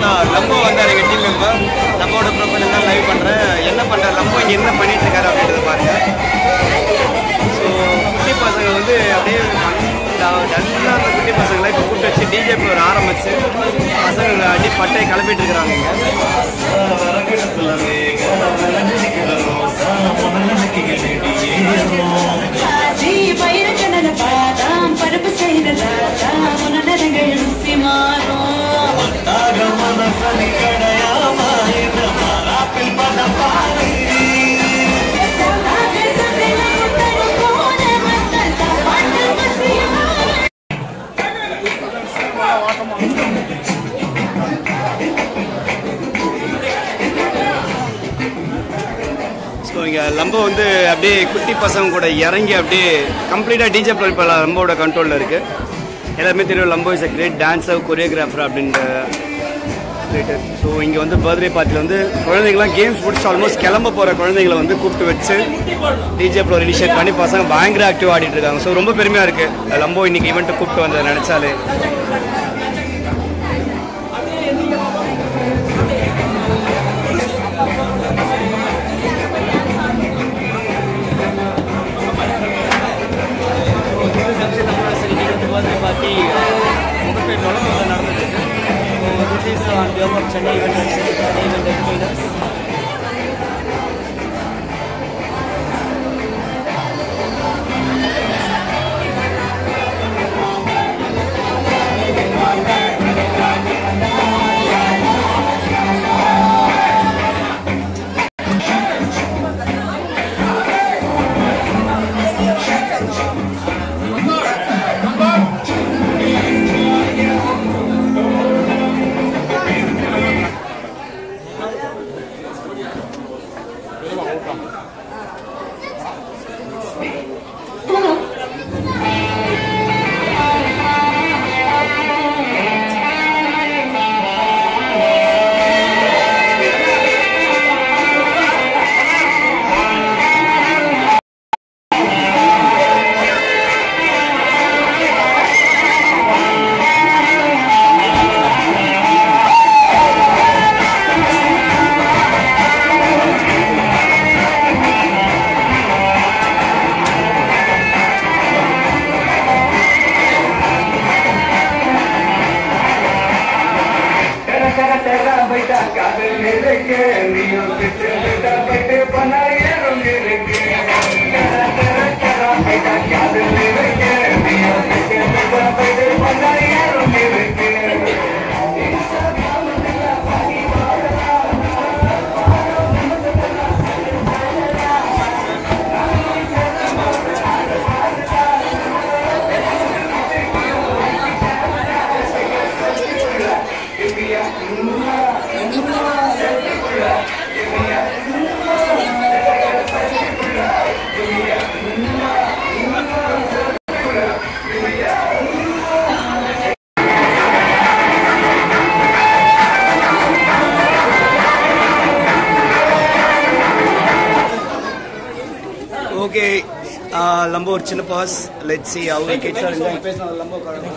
லம்போ வந்தார் எங்கள் team member. லம்போட ப்ரொஃபைல் தான் லைவ் பண்ணுறேன். என்ன பண்ணுறேன், லம்போ இங்கே என்ன பண்ணிட்டு இருக்காரு அப்படின்றத பாருங்க. ஸோ குட்டி பசங்க வந்து அப்படியே நல்லா அந்த குட்டி பசங்களை இப்போ கூப்பிட்டு வச்சு டிஜே ப்ளோர் ஆரம்பிச்சு பசங்க அடி பட்டையை கிளப்பிட்டு இருக்கிறாங்க. பருப்பு செய்தா முன்னரங்கள் ருசி மாறும் ஸோ இங்கே லம்போ வந்து அப்படியே குட்டி பசங்க கூட இறங்கி அப்படியே கம்ப்ளீட்டாக டிஜே ப்ளோ இப்போ லம்போட கண்ட்ரோலில் இருக்குது. எல்லாருமே தெரியும் Lambo is a great dancer, choreographer அப்படின்ற ரிலேட்டட். ஸோ இங்கே வந்து பர்த்டே பார்ட்டியில் வந்து குழந்தைங்களாம் கேம்ஸ் முடிச்சு ஆல்மோஸ்ட் கிளம்ப போகிற குழந்தைங்களை வந்து கூப்பிட்டு வச்சு டிஜே ப்ளோ இனிஷியேட் பண்ணி பசங்க பயங்கர ஆக்டிவாக ஆடிட்டு இருக்காங்க. ஸோ ரொம்ப பெருமையாக இருக்குது லம்போ இன்னைக்கு ஈவெண்ட்டை கூப்பிட்டு வந்ததை நினச்சாலே. பார்ட்டி முகப்பேர் நொலம்பூரில் நடந்துருக்கு. This is on behalf of Chennai event trainers. Okay, Lambo or Chinna pause. Let's see how we kids are enjoying. Lambo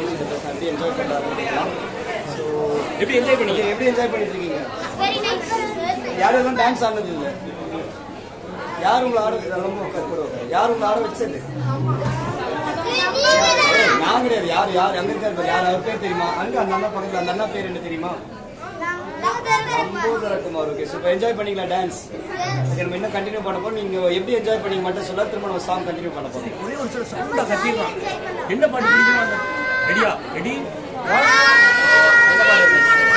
enjoy பண்றாங்க. So எப்படி என்ஜாய் பண்ணீங்க? எப்படி என்ஜாய் பண்ணிட்டு இருக்கீங்க? Very nice. யாரெல்லாம் டான்ஸ் ஆடுனது இல்ல? யார் உங்களை ஆட Lambo கூட? யார் உங்களை ஆட வச்சது? நான் கிடையாது. யார் அங்க இருக்காரு? யார் அவர் பேர் தெரியுமா? அங்க அந்த அண்ணா பக்கத்துல அந்த அண்ணா பேர் என்ன தெரியுமா? Nandhini. Okay, so enjoy பண்ணீங்களா டான்ஸ்? நம்ம இன்னும் கண்டினியூ பண்ண போறோம். நீங்க எப்படி என்ஜாய் பண்ணீங்க மட்டும் சொல்ல, திரும்ப நம்ம சாங் கண்டினியூ பண்ண போறோம். ஒரே ஒரு சில சவுண்டா கத்திடலாம். என்ன பாட்டு பிடிக்குமா? ரெடியா? ரெடி? என்ன பாட்டு?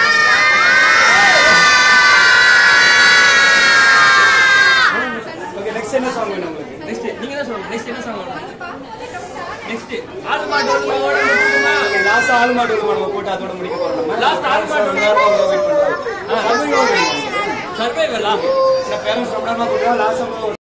ஓகே, நெக்ஸ்ட் என்ன சாங் வேணும் உங்களுக்கு? நெக்ஸ்ட் நீங்க தான் சொல்லுங்க. நெக்ஸ்ட் என்ன சாங் வேணும்? நெக்ஸ்ட் ஆல் மாடு ஓட முடியுமா? ஓகே, லாஸ்ட் ஆல் மாடு ஓட போட்டு அதோட முடிக்க போறோம். லாஸ்ட் ஆல் மாடு வெயிட் பண்றோம். சர்வைவலா? நான் பேரண்ட்ஸ் ரொம்ப நேரமா கூப்பிடுறேன். லாஸ்ட் நம்ம ஒரு